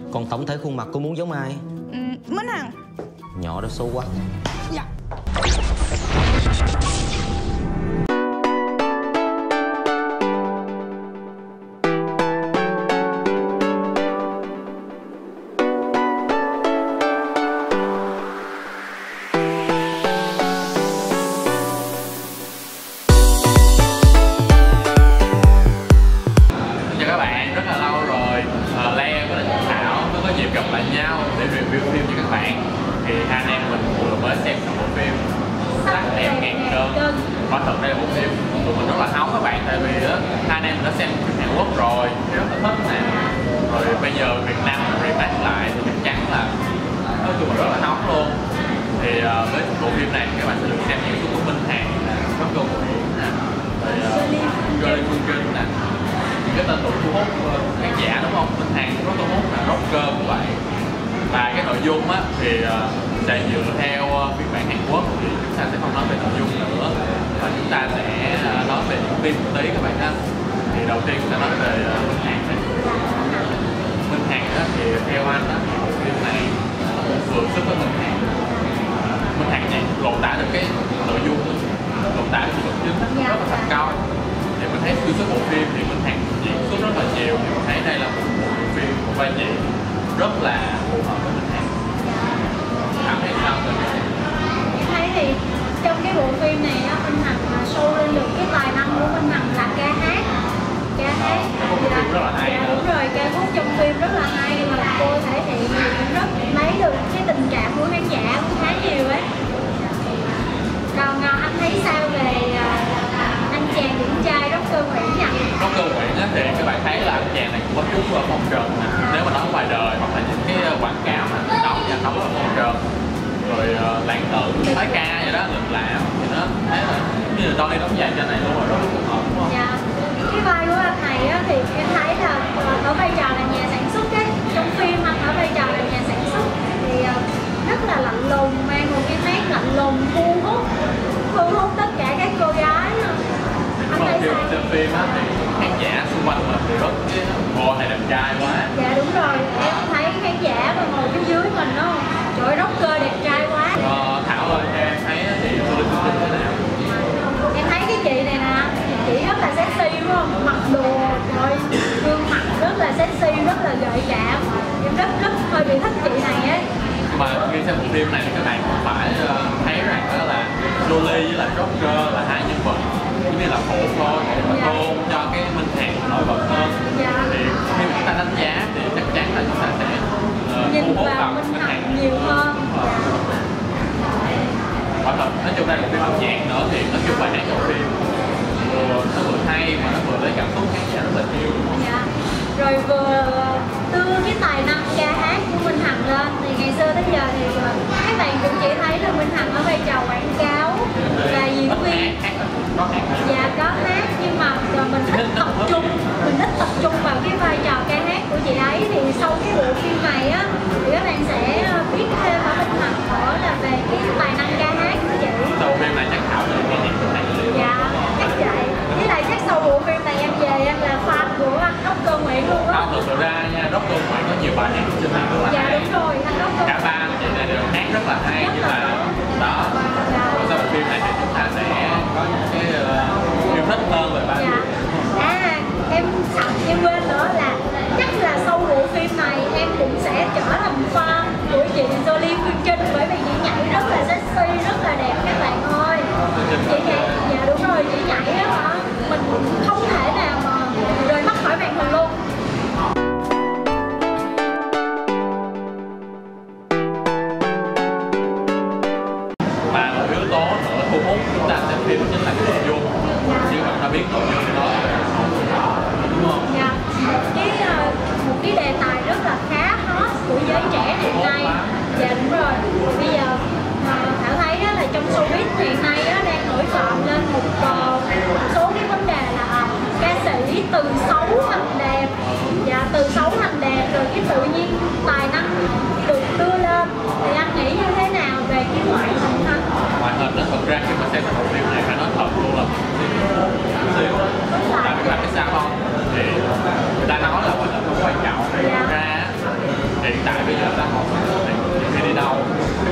Còn tổng thể khuôn mặt cô muốn giống ai? Minh Hằng. Nhỏ đó xấu quá. Dạ. Quả thật đây là bộ phim tụi mình rất là hóng các bạn, tại vì hai anh em đã xem phim Hàn Quốc rồi thì rất là thích nè, rồi bây giờ Việt Nam remake lại thì chắc chắn là nói chung là rất là hóng luôn. Thì với bộ phim này các bạn sẽ được xem những của Minh Hằng nè, Bắc Cầu Nguyễn nè, rồi Jolie Phương Trinh nè, những cái tên tuổi thu hút khán giả đúng không? Minh Hằng rất thu hút là rocker của bạn. Và cái nội dung á thì sẽ dựa theo phiên bản Hàn Quốc, thì chúng ta sẽ không nói về nội dung nữa và chúng ta sẽ nói về những phim một tí các bạn ha. Thì đầu tiên chúng ta nói về Minh Hằng này. Minh Hằng á thì theo anh á thì bộ phim này vừa sức với Minh Hằng. Minh Hằng này lột tả được cái nội dung, lột tả được nhân vật chính rất là thành công. Thì mình thấy xuyên suốt bộ phim thì Minh Hằng diễn xuất rất là nhiều, thì mình thấy đây là một bộ phim, một vai diễn rất là phù hợp với Minh Hằng. Cảm thấy sao rồi? Em thấy thì trong cái bộ phim này á, Minh Hằng show lên được cái tài năng của Minh Hằng là ca hát. Phim rất là hay. Dạ, đúng rồi, ca khúc trong phim rất là hay mà cô thể hiện rất lấy được cái tình cảm của khán giả cũng khá nhiều ấy. Còn anh thấy sao về anh chàng điển trai Rocker Nguyễn nhỉ? Rocker Nguyễn á thì các bạn thấy là anh chàng này cũng có chút ở phong trần nè. Nếu mà nói ngoài đời hoặc là những cái quảng cáo mà đóng và đóng ở phong trần, rồi lãng tử, phái ca vậy đó, lịch lãm thì nó thấy là như là Tony đóng vai cho này luôn rồi, rất là phù hợp đúng không? Dạ. Cái vai của anh này á, thì em thấy là ở vai trò là nhà sản xuất ấy. Trong phim anh ở vai trò là nhà sản xuất thì rất là lạnh lùng, mang một cái nét lạnh lùng thu hút tất cả các cô gái. Anh thấy sao? Trên phim á thì khán giả xung quanh mình thì rất cô này đẹp trai quá. Dạ đúng rồi, em thấy khán giả mà ngồi phía dưới mình đó, trời ơi rocker đẹp trai quá. Thảo ơi, em thấy thì Jolie Phương Trinh thế nào? Em thấy cái chị này nè, chị rất là sexy đúng không? Mặc đồ rồi gương mặt rất là sexy, rất là gợi cảm. Em rất hơi bị thích chị này ấy. Mà khi xem bộ phim này thì các bạn cũng phải thấy rằng đó là Jolie với lại Rocker là hai nhân vật giống như là phụ thôi, và tôn cho cái Minh Hằng nổi bật hơn. Thì khi mà chúng ta đánh giá thì chắc chắn là chúng ta sẽ nhìn vào Minh Hằng nhiều hơn. Quả thật, nói chung đây là một phim âm nhạc nữa, thì nói chung bài hát trong phim nó vừa hay mà nó vừa lấy cảm xúc khán giả rất là nhiều đúng không? Dạ. Rồi vừa đưa cái tài năng ca hát của Minh Hằng lên, thì ngày xưa tới giờ thì các bạn cũng chỉ thấy là Minh Hằng ở vai trò quảng cáo và diễn viên. Dạ có hát, nhưng mà mình thích tập trung vào cái vai trò ca hát của chị ấy. Thì sau cái bộ phim này á thì các bạn sẽ biết thêm ở Minh Hằng nữa là về cái tài năng ca hát của chị. Sau phim này chắc Thảo sẽ nghe nhạc của này liệu. Dạ chắc vậy. Với lại chắc sau bộ phim này em về em là fan của anh Rocker Nguyễn luôn á. Thực sự ra nha, Rocker Nguyễn có nhiều bài hát trên này rất là hay. Dạ đúng rồi, anh Rocker. Cả ba chị này đều hát rất là hay, nhưng mà đó. Sau bộ phim này thì chúng ta sẽ có những cái yêu thích hơn về ba. Em quên nữa là chắc là sau bộ phim này em cũng sẽ trở thành fan của chị Jolie Phương Trinh, bởi vì chị nhảy rất là sexy, rất là đẹp các bạn ơi. Chị nhảy, dạ đúng rồi, chị nhảy á hả, mình không thể nào mà rời mắt khỏi màn hình luôn. Và một yếu tố nữa thu hút chúng ta xem phim chính là cái nội dung. Như bạn đã biết nội dung đó đúng không? Dạ, một cái đề tài rất là khá hot của giới trẻ hiện nay. Dạ đúng rồi. Bây giờ Thảo thấy đó là trong showbiz hiện nay đó đang nổi cộm lên một số cái vấn đề là ca sĩ từ xấu thành đẹp. Dạ từ xấu thành đẹp rồi cái tự nhiên tài năng được đưa lên. Thì anh nghĩ như thế nào về cái ngoại hình anh? Ngoại hình đó thật ra khi mà xem bộ phim này phải nói thật luôn là xíu. Tại vì sao không? Thì người ta nói là ngoại hình không quan trọng. Ra thì hiện tại bây giờ ta học thì đi đâu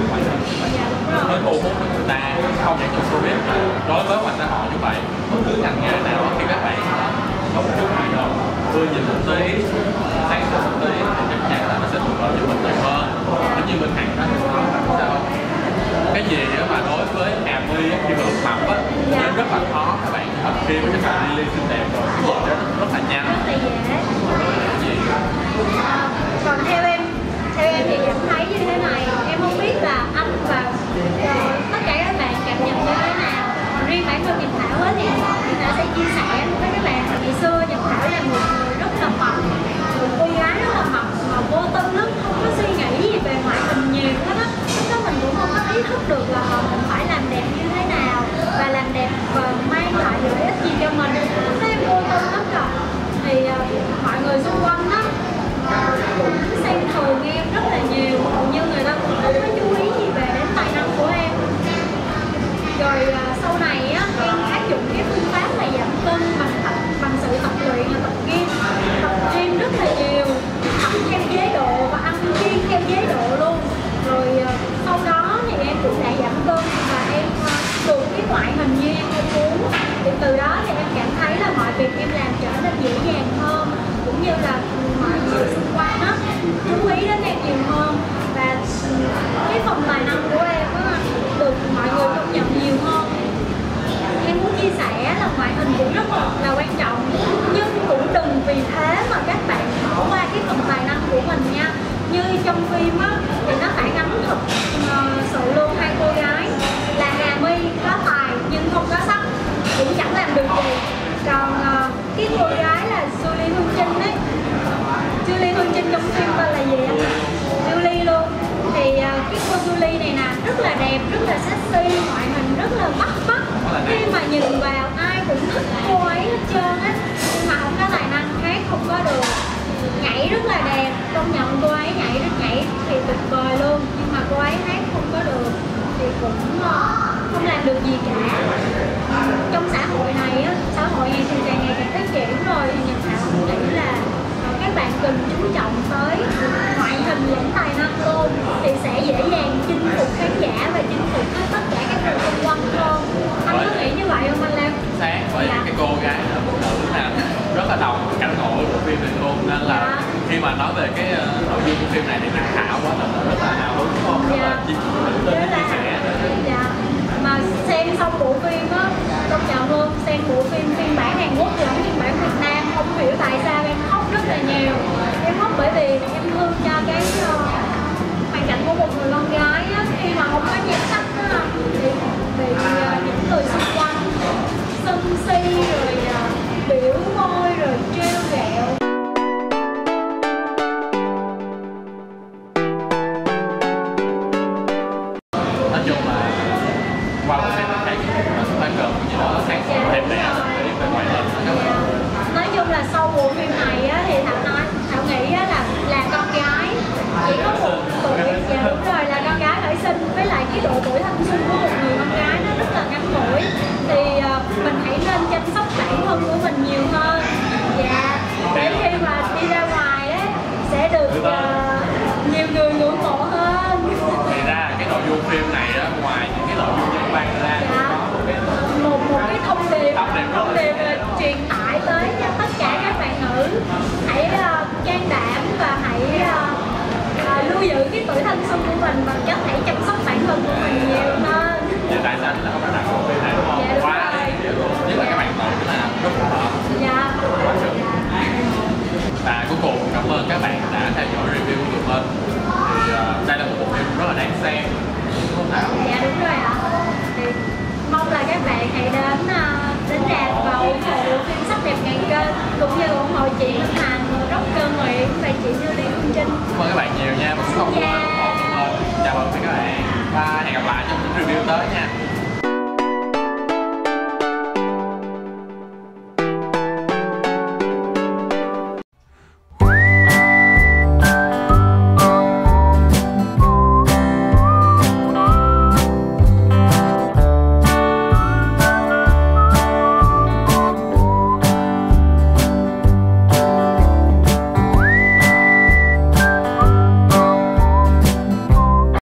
mới thu hút người ta, không chỉ trong showbiz mà đối với ngành xã hội như vậy, bất cứ ngành nghề nào khi các bạn có một chút hoạt động vừa nhìn một tí, sáng tạo một tí thì chắc chắn là nó sẽ phù hợp với mình nhiều hơn. Giống như mình hàng đó thì sao cái gì mà đối với Hà My khi mà lúc mập á nó rất là khó các bạn, khi mà các bạn đi xinh đẹp rồi cái gì đó rất là nhanh, rất là dễ. Còn theo em thì em thấy như thế này, em không biết là anh và tất cả các bạn cảm nhận như thế nào. Riêng bản thân Nhật Thảo thì Thảo sẽ chia sẻ với các bạn là ngày xưa Nhật Thảo là một người rất là mập, một cô gái rất là mập mà vô tư lắm, không có suy nghĩ gì về ngoại hình nhiều hết á. Lúc đó mình cũng không có ý thức được là mình phải làm đẹp như thế nào và làm đẹp và mang lại lợi ích gì cho mình. Lúc đó em vô tư lắm rồi thì mọi người xung quanh đó cũng xem thường em rất là nhiều, hầu như người ta cũng không có chú ý gì về đến tài năng của em. Rồi sau này á, em áp dụng cái phương pháp là giảm cân bằng sự tập luyện và tập gym rất là nhiều, tập theo chế độ và ăn kiêng theo chế độ luôn. Rồi sau đó thì em cũng đã giảm cân và em được cái ngoại hình như em mong muốn. Thì từ đó thì em cảm thấy là mọi việc em làm trở nên dễ dàng hơn, cũng như là mọi người xung quanh đó chú ý đến em nhiều hơn, và cái phần tài năng của em á được mọi người công nhận nhiều hơn. Em muốn chia sẻ là ngoại hình cũng rất là quan trọng, nhưng cũng đừng vì thế mà các bạn bỏ qua cái phần tài năng của mình nha. Như trong phim á thì nó phản ánh thật sự luôn, hai cô gái là Hà My có tài nhưng không có sắc, cũng chẳng làm được gì. Còn cái cô gái là Julie Hương Trinh ấy, Julie Hương Trinh trong phim tên là gì anh? Julie luôn. Thì cái cô Julie này nè rất là đẹp, rất là sexy, ngoại hình rất là bắt mắt. Khi mà nhìn vào ai cũng thích cô ấy hết trơn á, nhưng mà không có tài năng, hát không có được. Nhảy rất là đẹp, công nhận cô ấy nhảy thì tuyệt vời luôn, nhưng mà cô ấy hát không có được thì cũng không làm được gì cả. Trong xã hội này á, xã hội này thì càng ngày càng phát triển rồi, thì Nhật Thảo cũng nghĩ là các bạn cần chú trọng tới ngoại hình lẫn tài năng luôn thì sẽ dễ dàng chinh phục khán giả và chinh phục tất cả các người xung quanh hơn. Anh có nghĩ như vậy không anh Lam? Sáng với cái cô gái là phụ nữ là rất là đồng cảnh ngộ của phim này luôn, nên là khi mà nói về cái nội dung của phim này thì Nhật Thảo quá là rất là hào hứng, đúng không? Rất là chia sẻ. Dạ. Mà xem xong bộ phim á, công nhận luôn, xem bộ phim phiên bản Hàn Quốc lẫn phiên bản Việt Nam, không hiểu tại sao em khóc rất là nhiều. Em khóc bởi vì em thương cho cái hoàn cảnh của một người con gái á, khi mà không có nhan sắc á, thì bị những người xung quanh sân si rồi biểu môi rồi trêu ghẹo. Nói chung là qua bộ phim này phải cần gì đó sáng tạo thêm nè để ngoại hình các bạn. Nói chung là sau bộ phim này á, thì Thảo nghĩ á, là con gái chỉ có một tuổi, dạ đúng rồi, là con gái khởi sinh, với lại cái độ tuổi thanh xuân của một người con gái nó rất là ngắn ngủi, thì mình hãy nên chăm sóc bản thân của mình nhiều hơn, dạ, để khi mà đi ra ngoài á sẽ được nhiều người ngưỡng mộ hơn. Thì ra cái nội dung phim này á, ngoài những cái nội dung nhân văn ra một cái thông điệp truyền tải tới cho tất cả các bạn nữ, hãy can đảm và hãy lưu giữ cái tuổi thanh xuân của mình bằng cách hãy chăm sóc bản thân của mình nhiều hơn. Thì tại sao là không đặt bộ phim này đúng không? Dạ, đúng quá rồi. nhất là các bạn nữ là rất phù hợp. Dạ. Và cuối cùng cảm ơn các bạn đã theo dõi review của tụi mình. Thì đây là một bộ phim rất là đáng xem, đúng không Thảo? Dạ đúng rồi ạ. Thì mong là các bạn hãy đến rạp và ủng hộ phim Sắc Đẹp Ngàn Kênh, cũng như ủng hộ chị Hương Thành, Rocker Nguyễn và chị Julie Hương Trinh. Cảm ơn các bạn nhiều nha, một số không ủng hộ tụi mình. Chào mừng các bạn và hẹn gặp lại trong những review tới nha.